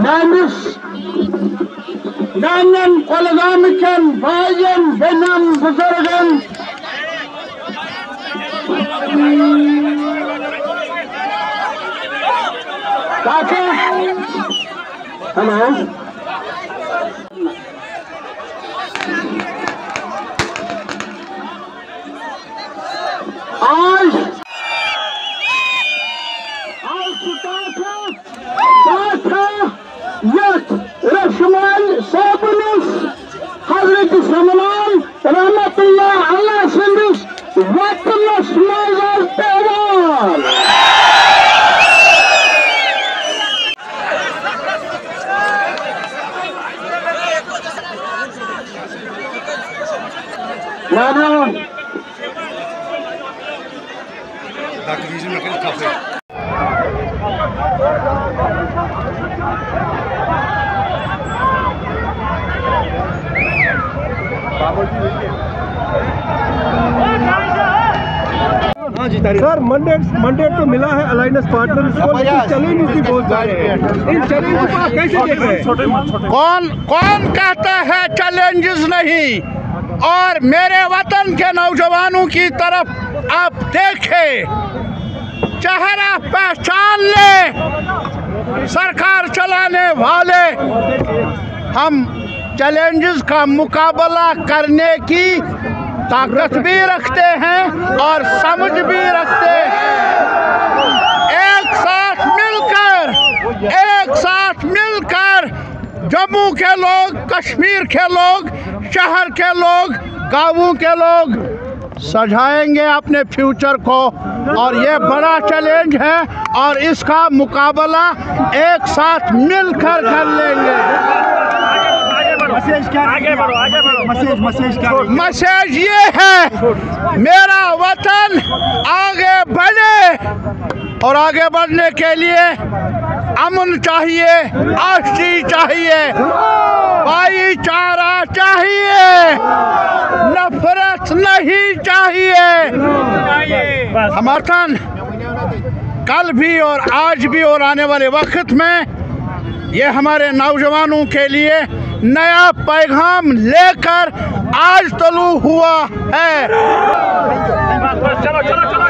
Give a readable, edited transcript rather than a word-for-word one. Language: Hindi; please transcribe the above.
Meines Namen Kolleginnen, Bayern, Bennen, Buzurgen. Hello. Yet Rashmal Sabunus Hazrat Salman Rahmatullah Allah Sindus Watalas Mazal Tawal Dr. Vision making coffee. Sir mandate तो मिला है अलायंस पार्टनर को, लेकिन चैलेंज भी बहुत सारे हैं। इन चैलेंज को आप कैसे देख रहे हैं? कौन कहता है चैलेंजेस नहीं? और मेरे वतन के नौजवानों की तरफ आप देखें, चेहरा पहचान ले सरकार चलाने वाले। हम चैलेंजेस का मुकाबला करने की ताकत भी रखते हैं और समझ भी रखते हैं। एक साथ मिलकर जम्मू के लोग, कश्मीर के लोग, शहर के लोग, गाँवों के लोग सजाएंगे अपने फ्यूचर को। और ये बड़ा चैलेंज है और इसका मुकाबला एक साथ मिलकर कर लेंगे। मैसेज ये है, मेरा वतन आगे बढ़े और आगे बढ़ने के लिए अमन चाहिए, आस्ती चाहिए, भाईचारा चाहिए, नफरत नहीं चाहिए। हमारा वतन कल भी और आज भी और आने वाले वक्त में ये हमारे नौजवानों के लिए नया पैगाम लेकर आज तलू हुआ है।